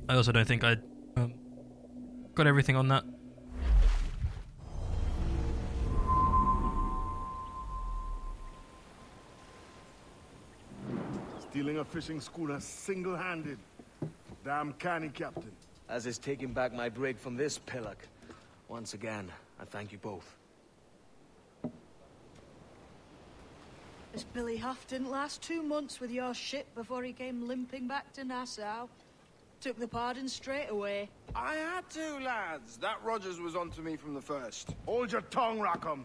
I also don't think I got everything on that. Stealing a fishing schooner single-handed. Damn canny, Captain. As is taking back my brig from this pillock. Once again, I thank you both. This Billy Huff didn't last 2 months with your ship before he came limping back to Nassau. Took the pardon straight away. I had to, lads. That Rogers was onto me from the first. Hold your tongue, Rackham.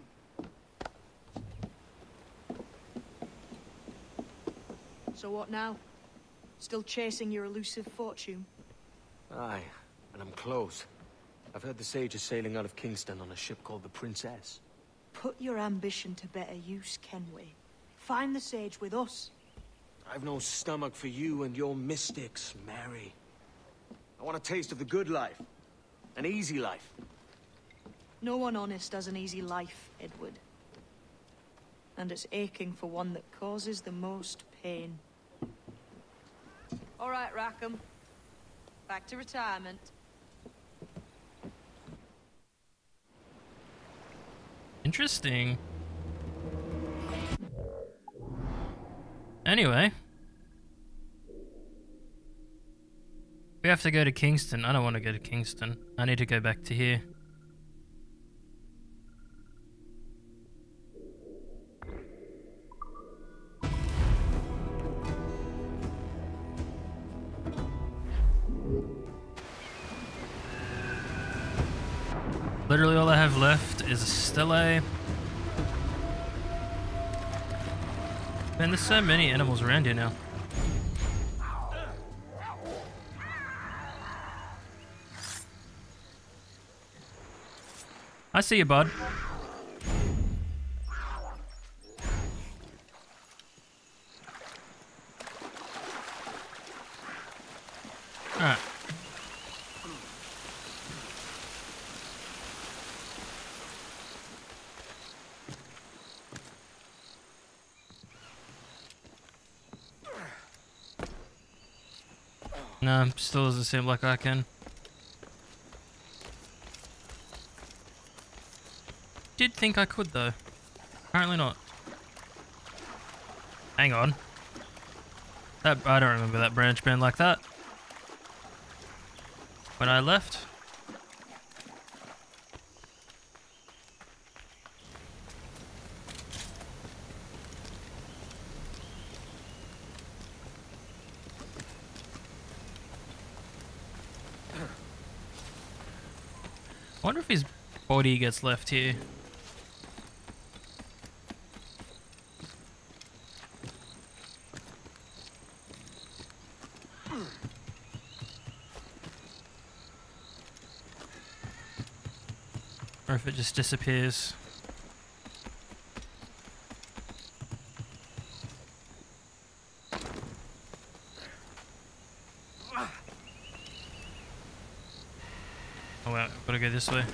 So what now? Still chasing your elusive fortune? Aye, and I'm close. I've heard the Sage is sailing out of Kingston on a ship called the Princess. Put your ambition to better use, Kenway. Find the Sage with us. I've no stomach for you and your mystics, Mary. I want a taste of the good life. An easy life. No one honest has an easy life, Edward. And it's aching for one that causes the most pain. All right, Rackham. Back to retirement. Interesting. Anyway. We have to go to Kingston. I don't want to go to Kingston. I need to go back to here. Literally all I have left is a stele. Man, there's so many animals around here now. I see you, bud. Alright. No, still doesn't seem like I can. Did think I could though. Apparently not. Hang on. That I don't remember that branch being like that. When I left. I wonder if his body gets left here. Or if it just disappears. Oh wow, I've got to go this way.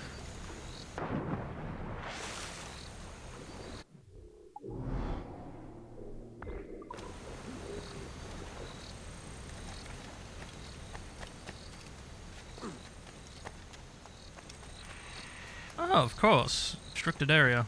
Oh, of course. Restricted area.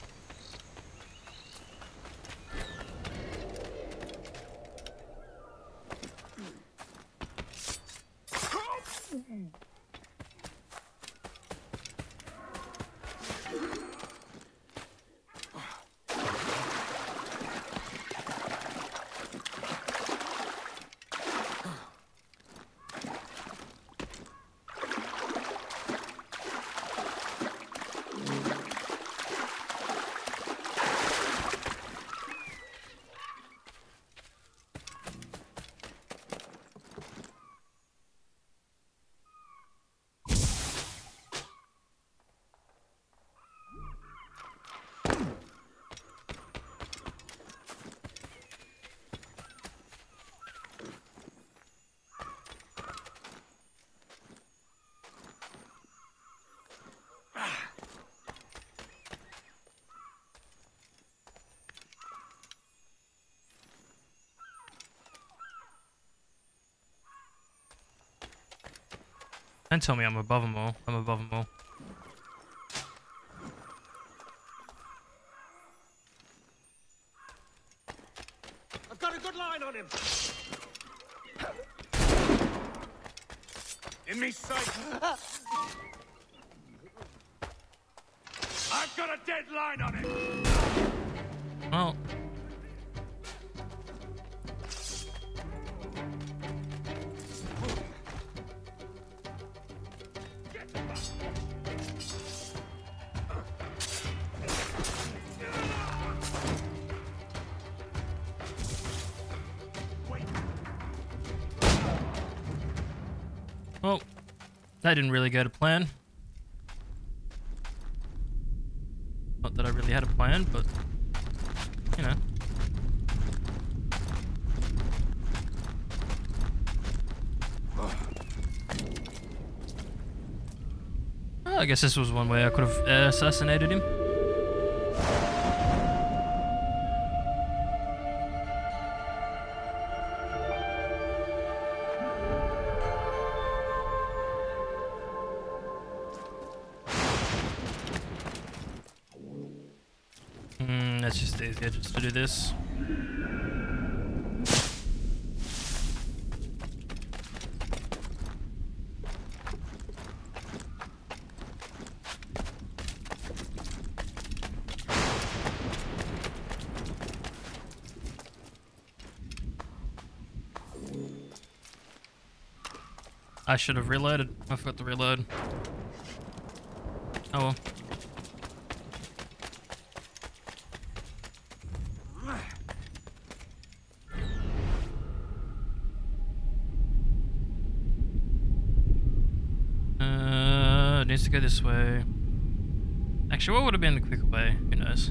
Don't tell me I'm above them all. I'm above them all. I've got a good line on him. In me sight. I've got a dead line on him. Well. Well, that didn't really go to plan. Not that I really had a plan, but, you know. Oh, I guess this was one way I could have assassinated him. That's just easier just to do this. I should have reloaded. I forgot to reload. Oh well. It needs to go this way. Actually, what would have been the quicker way? Who knows?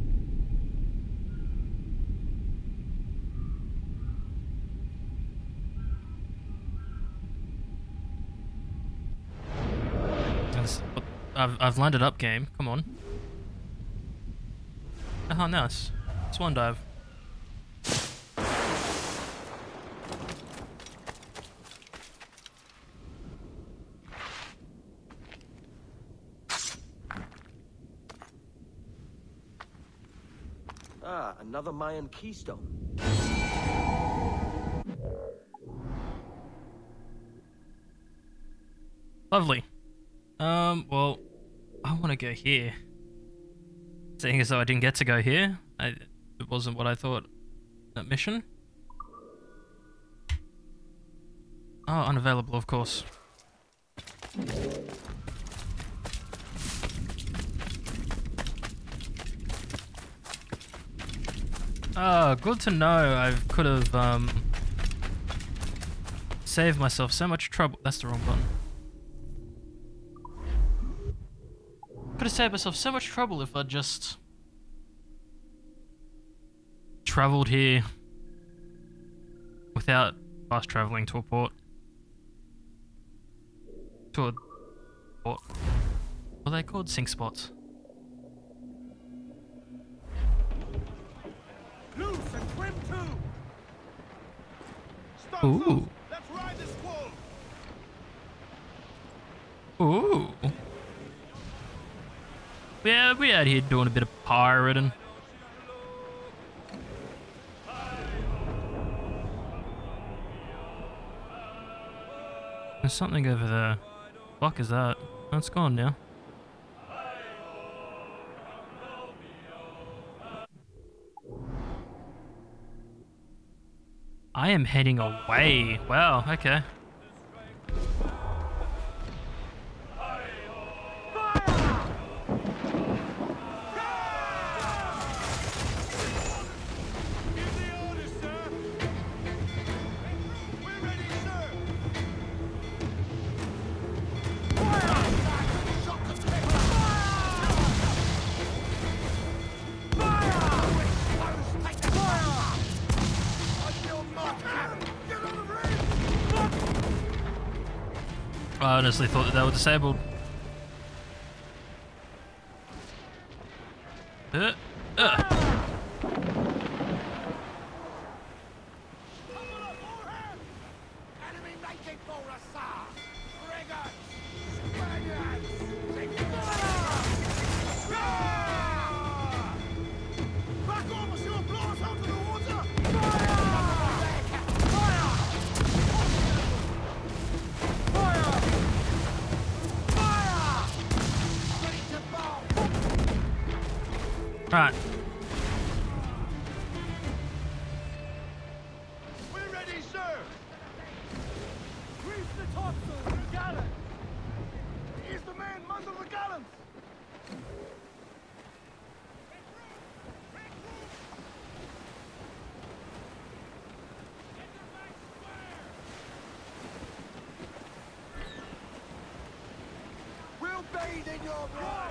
I've landed up, game. Come on. Oh, nice. Swan dive. Ah, another Mayan keystone. Lovely. Well, I want to go here. Seeing as though I didn't get to go here, it wasn't what I thought. That mission? Oh, unavailable, of course. Oh, good to know. I could have, saved myself so much trouble. That's the wrong button. Could have saved myself so much trouble if I'd just traveled here without fast traveling to a port. To a port. What are they called? Sink spots. Loose and trim too. Stop, Ooh. loose. Let's ride this squall. Ooh. Yeah, we out here doing a bit of pirating. There's something over there. Fuck is that? Oh, it's gone now. I am heading away. Wow, okay. I honestly thought that they were disabled. Right. We're ready, sir! Grease the topsail, gallant! Here's the man, under the gallants! We'll bathe in your blood!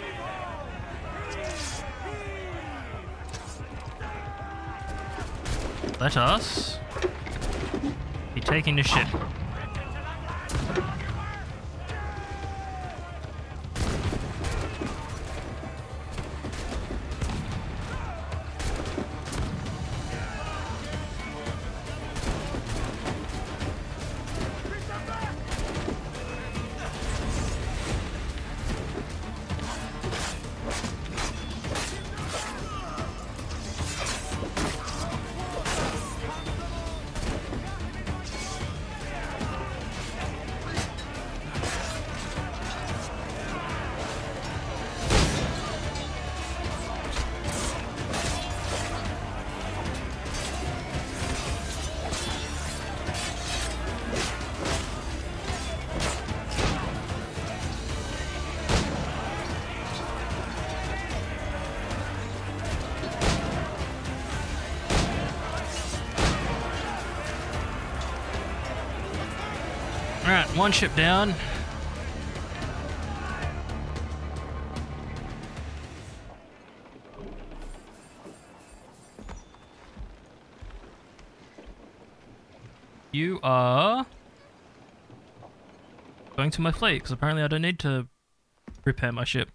Let us be taking the ship. Alright, one ship down. You are going to my fleet, because apparently I don't need to repair my ship.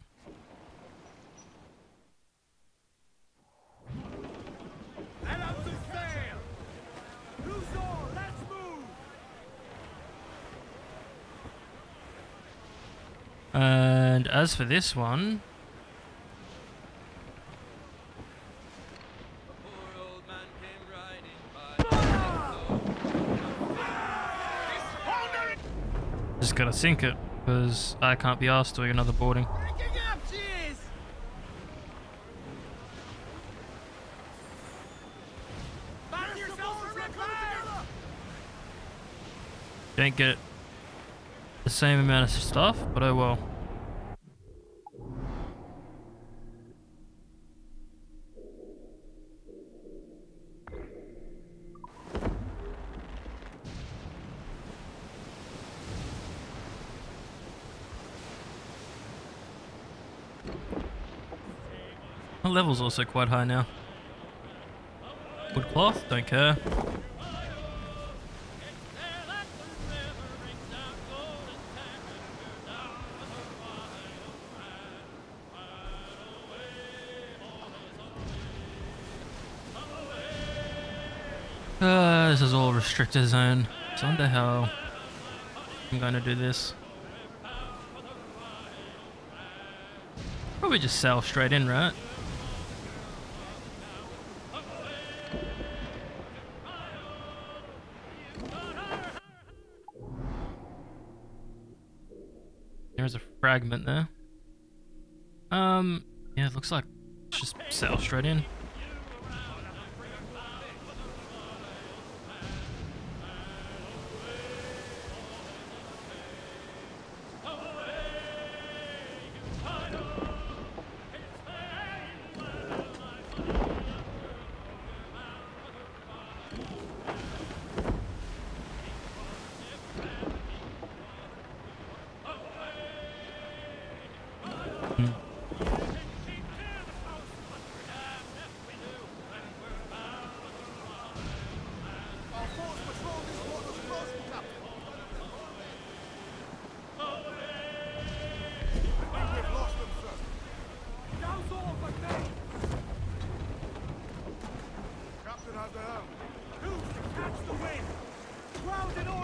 And as for this one, just gotta sink it, because I can't be asked doing another boarding. Don't get the same amount of stuff, but oh well. My level's also quite high now. Wood cloth, don't care. This is all restricted zone. So what the hell I'm going to do this? Probably just sail straight in, right? There's a fragment there. Yeah, it looks like it's just sail straight in.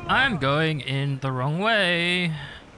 I'm going in the wrong way.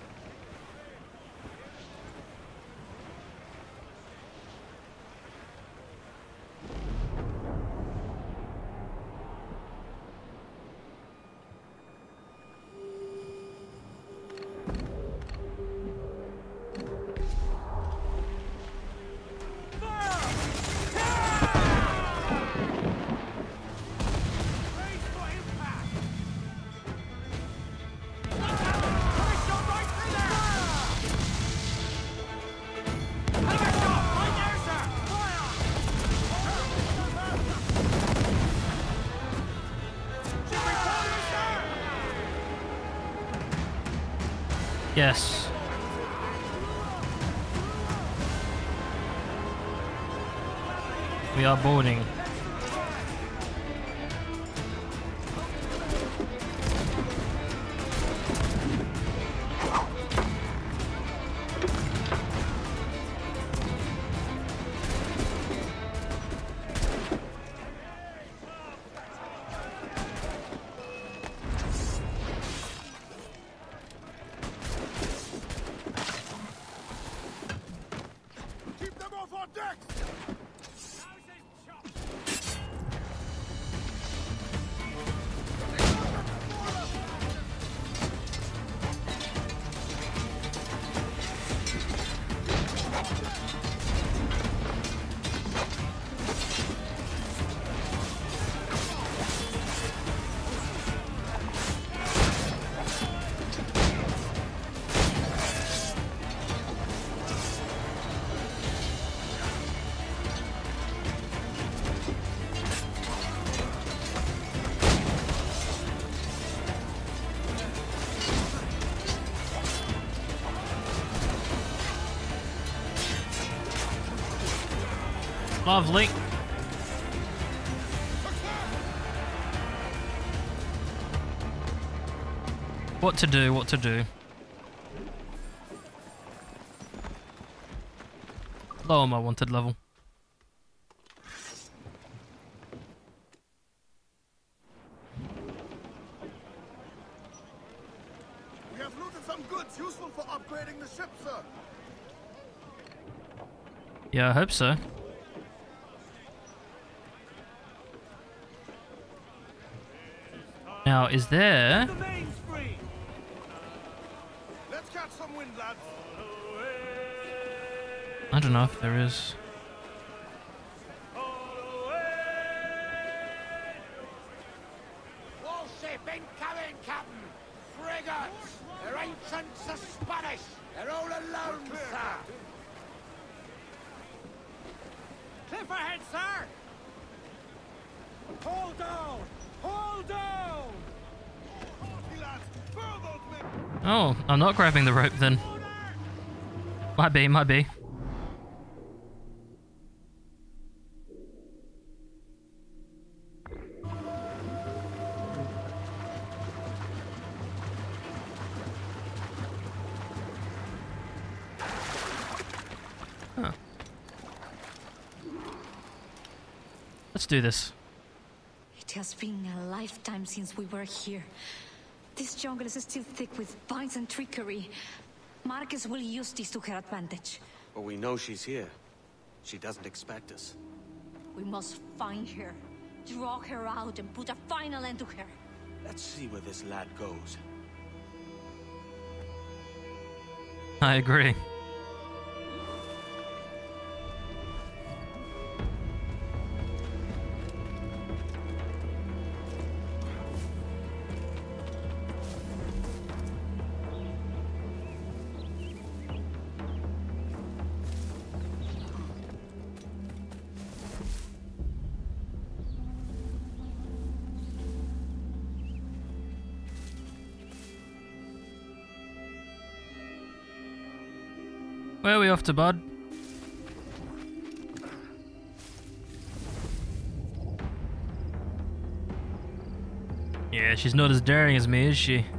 Yes. We are boarding. Lovely. What to do, what to do. Lower my wanted level. We have looted some goods useful for upgrading the ship, sir. Yeah, I hope so. Now, is there... The main's free. Let's catch some wind, lads. I don't know if there is. Warship incoming, Captain. Frigates. They're ancients, the Spanish. They're all alone, sir. Cliff ahead, sir. Hold down. Hold down. Oh, I'm not grabbing the rope then. Might be, might be. Huh. Let's do this. It has been a lifetime since we were here. This jungle is still thick with vines and trickery. Marcus will use this to her advantage. But we know she's here. She doesn't expect us. We must find her, draw her out, and put a final end to her. Let's see where this lad goes. I agree. Where are we off to, bud? Yeah, she's not as daring as me, is she?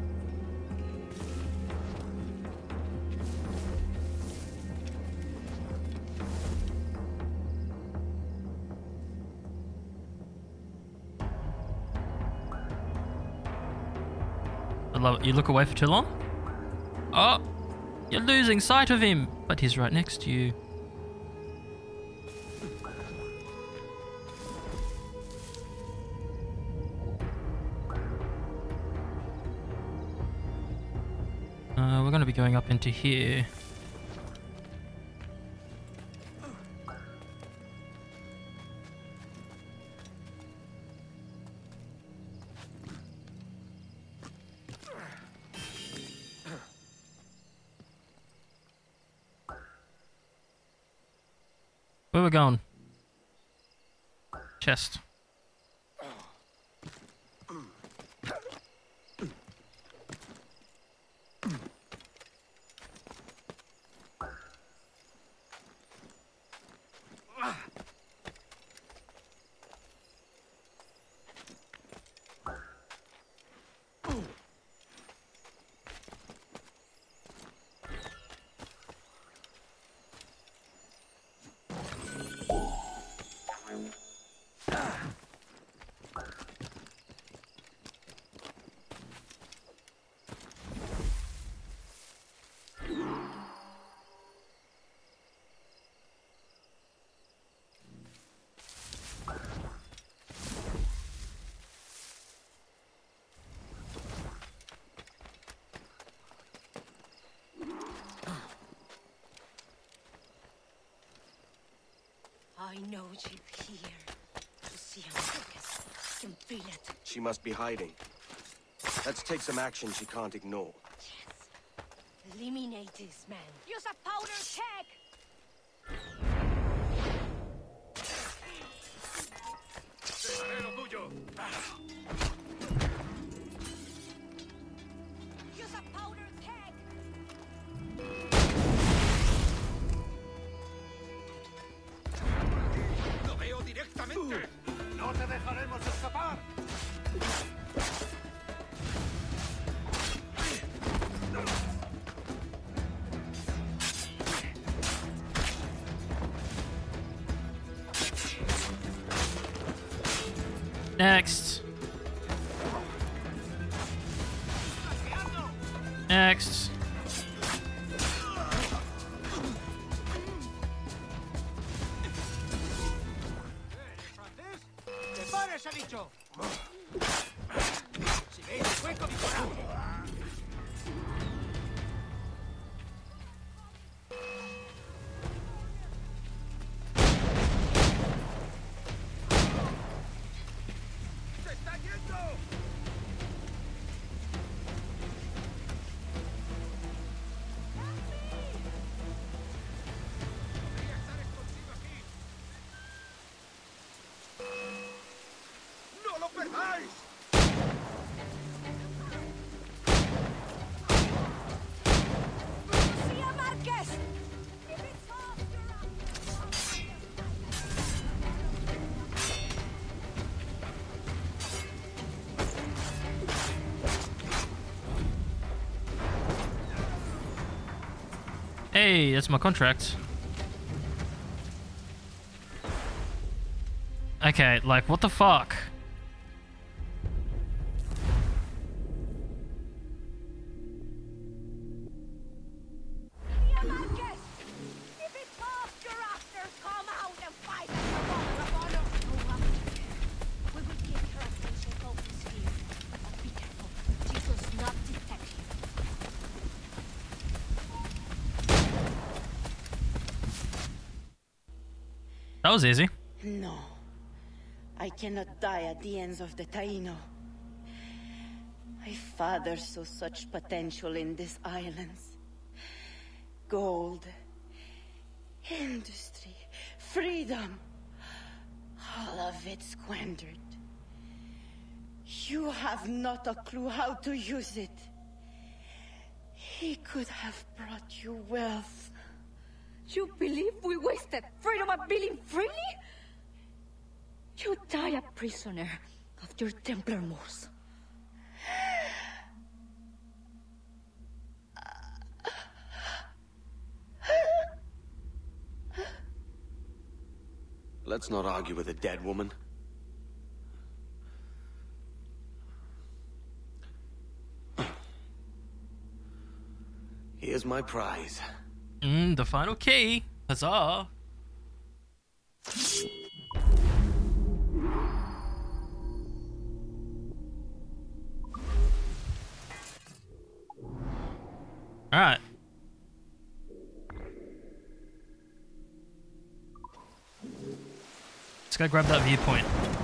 You look away for too long? Oh! You're losing sight of him! But he's right next to you. We're going to be going up into here. Where we going? Chest. I know you're here. You see how Marcus can feel it. She must be hiding. Let's take some action she can't ignore. Yes. Eliminate this man. Use a powder keg! Use a powder keg! ¡Lo veo directamente! ¡No te dejaremos escapar! Next. Next. ¿Francés? ¡Te pares, ha dicho! Si veis el hueco, disparad. ¡Se está yendo! Podría estar escondido aquí. ¡No lo perdáis! Lucia Marquez! If it's off, you're up! Hey, that's my contract. Okay, like, what the fuck? Lucia Marquez! If it's off, your rafters come out and fight us for honor of honor! Go up to her. We will get her attention focus here. But be careful. She does not detect you. That was easy. No. I cannot die at the ends of the Taino. My father saw such potential in these islands. Gold, industry, freedom. All of it squandered. You have not a clue how to use it. He could have brought you wealth. You believe we wasted freedom by being freely? You die a prisoner of your Templar moors. Let's not argue with a dead woman. Here's my prize. The final key. Huzzah. Alright. Let's go grab that viewpoint.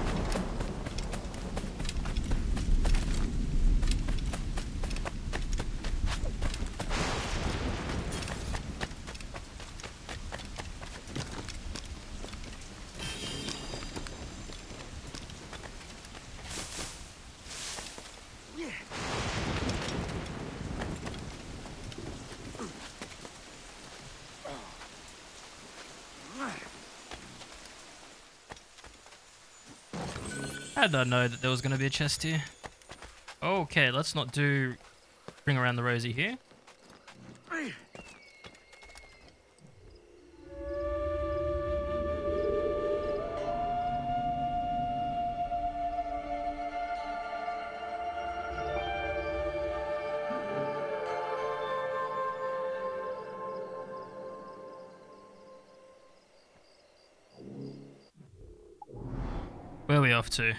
How did I know that there was going to be a chest here? Okay, let's not do bring around the rosy here. Where are we off to?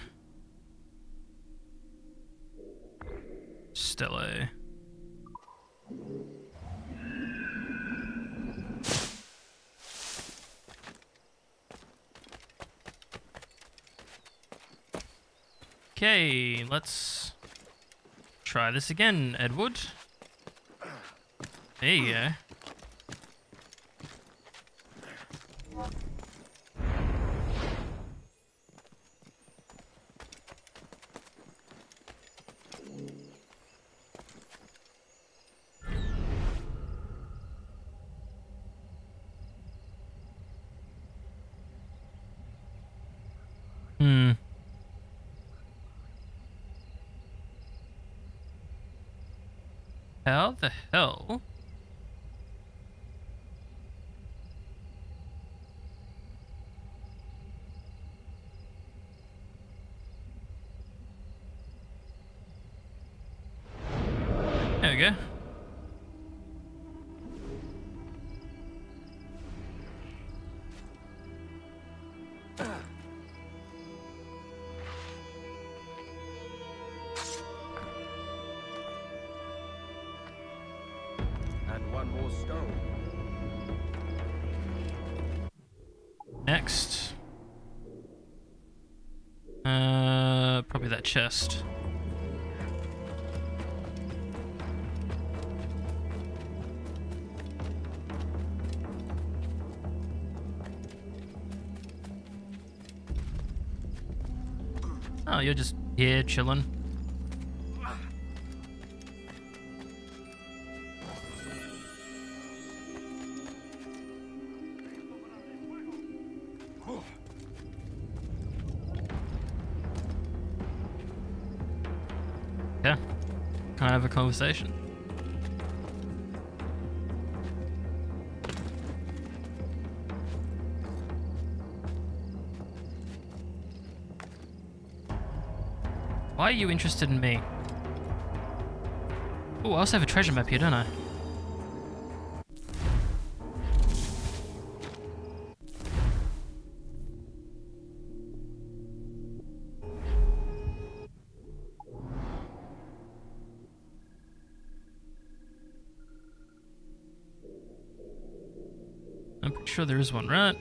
Stella. Okay, let's try this again, Edward. There you go. How the hell? There we go. Next. Probably that chest. Oh, you're just here chilling. Yeah, can't have a conversation. Why are you interested in me? Oh, I also have a treasure map here, don't I? I'm pretty sure there is one, right?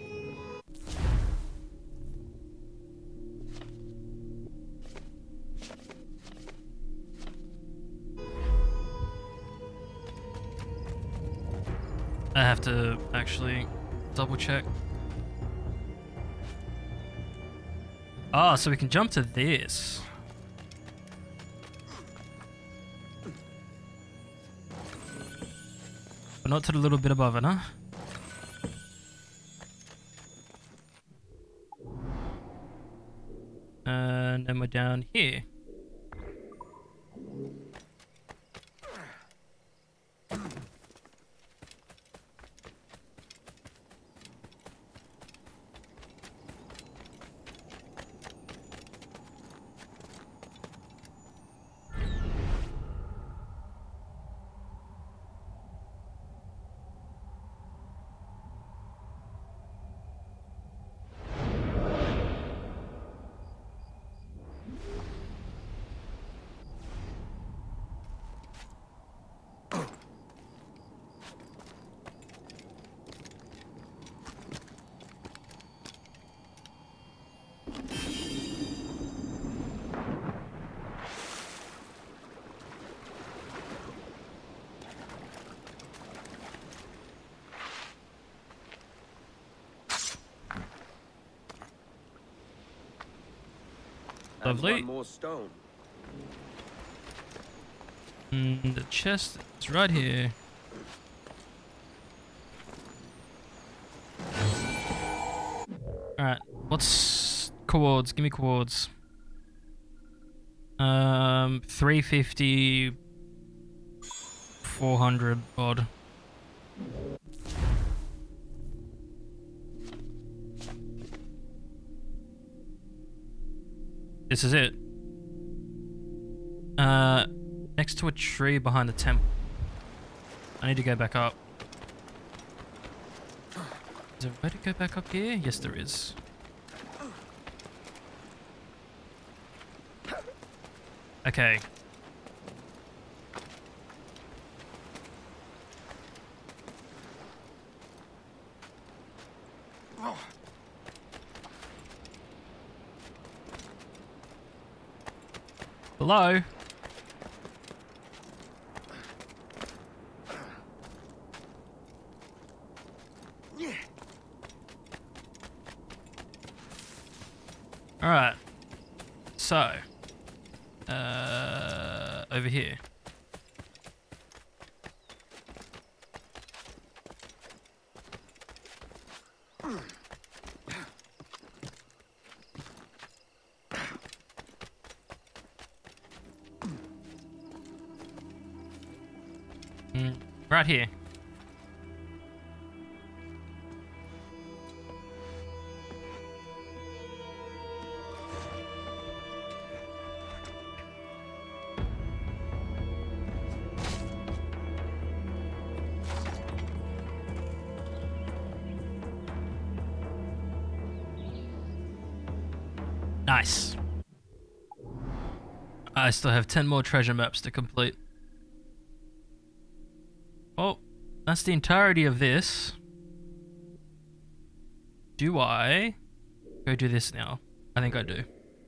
I have to actually double check. Ah, so we can jump to this. But not to the little bit above it, huh? And then we're down here. Lovely. one more stone. The chest is right here. Alright, what's coords? Give me coords. 350, 400 odd. This is it. Next to a tree behind the temple. I need to go back up. Is there a way to go back up here? Yes, there is. Okay. Hello? Alright. So. Over here. Right here. Nice. I still have 10 more treasure maps to complete. Oh, that's the entirety of this. Do I go do this now? I think I do.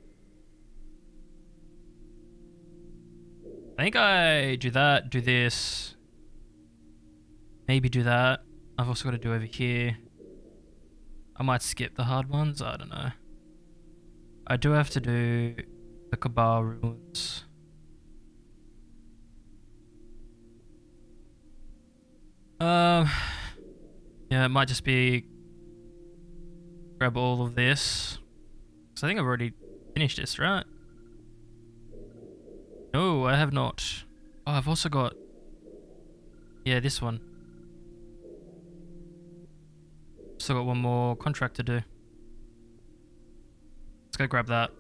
I think I do that, do this. Maybe do that. I've also got to do over here. I might skip the hard ones, I don't know. I do have to do the Cabal ruins. Yeah, it might just be grab all of this. So I think I've already finished this, right? No, I have not. Oh, I've also got... Yeah, this one. Still got one more contract to do. Let's go grab that.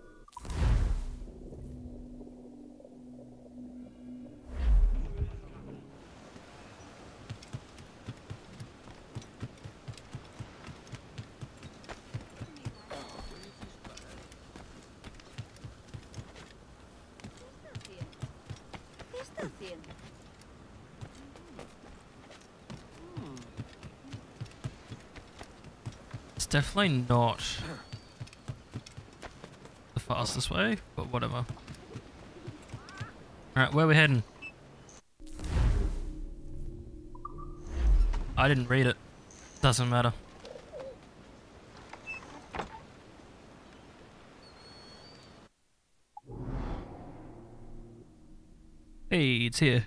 It's definitely not the fastest way, but whatever. Alright, where are we heading? I didn't read it. Doesn't matter. Hey, it's here.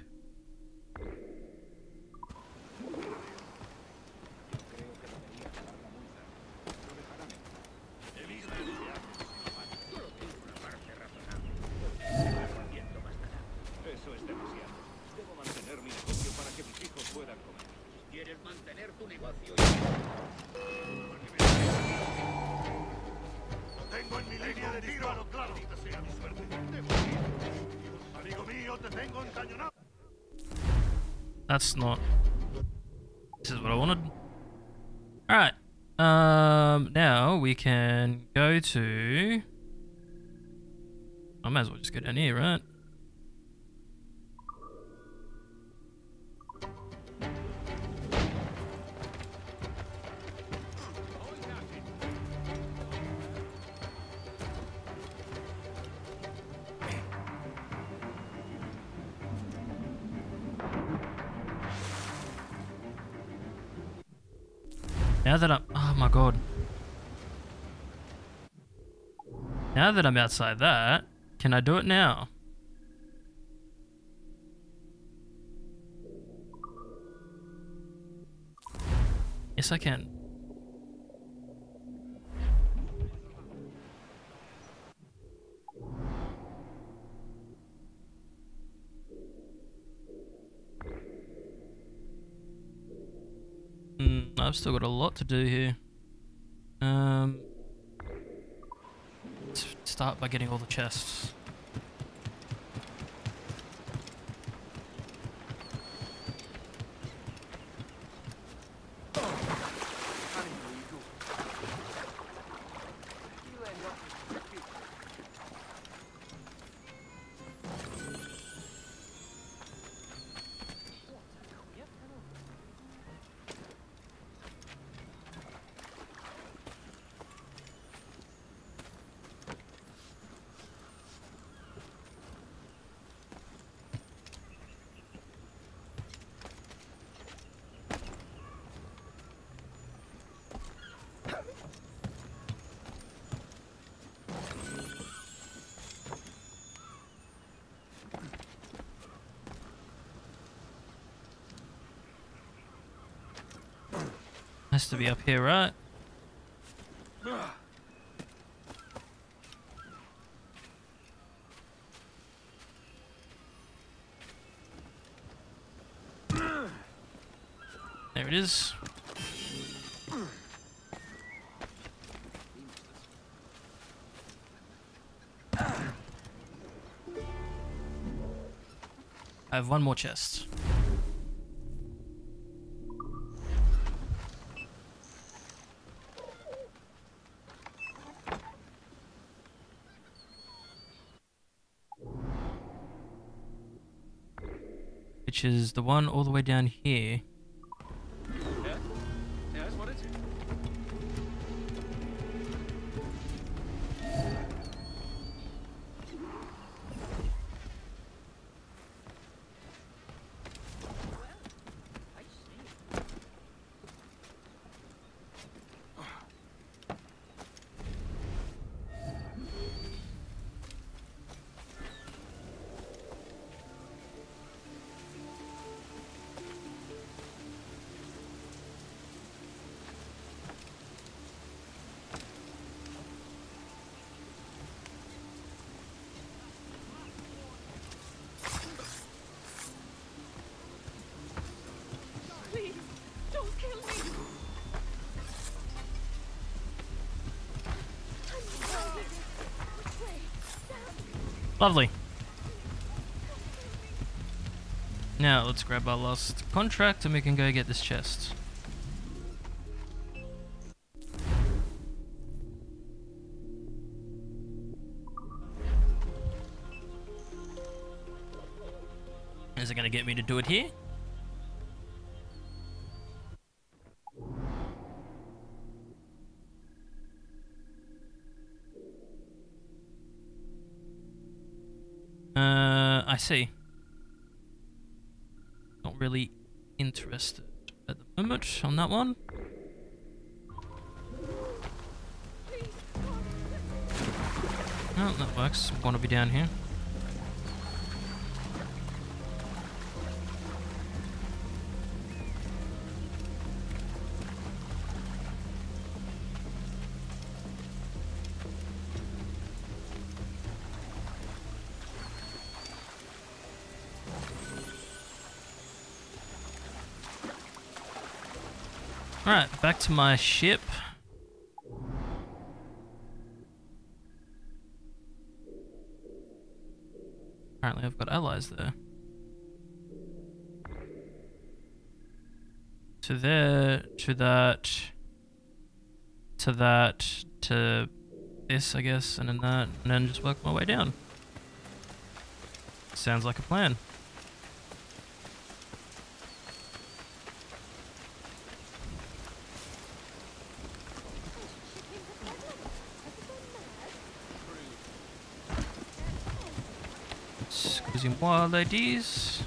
That's not... This is what I wanted. Alright. Now we can go to... I might as well just go down here, right? Now that I'm... Oh my god. Now that I'm outside that, can I do it now? Yes, I can. I've still got a lot to do here. Let's start by getting all the chests. Has to be up here, right? There it is. I have one more chest. Which is the one all the way down here. Yeah? Yeah, that's what it is. Please, don't kill me. I'm sorry. Which way? Down. Lovely. Now let's grab our last contract and we can go get this chest. Is it going to get me to do it here? I see. Not really interested at the moment on that one. Oh, that works. Want to be down here. Alright, back to my ship. Apparently I've got allies there. To there, to that, to that, to this, I guess, and then that, and then just work my way down. Sounds like a plan. Excusez-moi, ladies.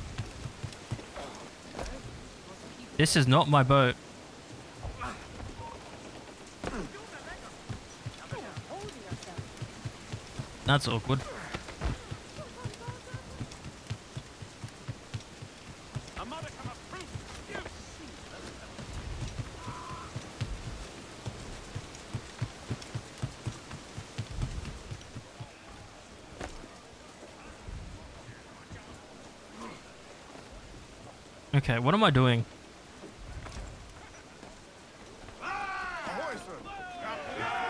This is not my boat. That's awkward. Okay, what am I doing? Ahoy, sir.